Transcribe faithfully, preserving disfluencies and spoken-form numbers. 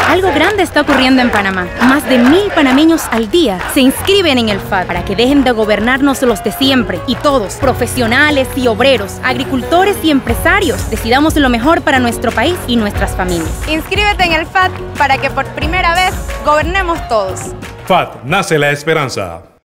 Algo grande está ocurriendo en Panamá. Más de mil panameños al día se inscriben en el F A D para que dejen de gobernarnos los de siempre. Y todos, profesionales y obreros, agricultores y empresarios, decidamos lo mejor para nuestro país y nuestras familias. Inscríbete en el F A D para que por primera vez gobernemos todos. F A D, nace la esperanza.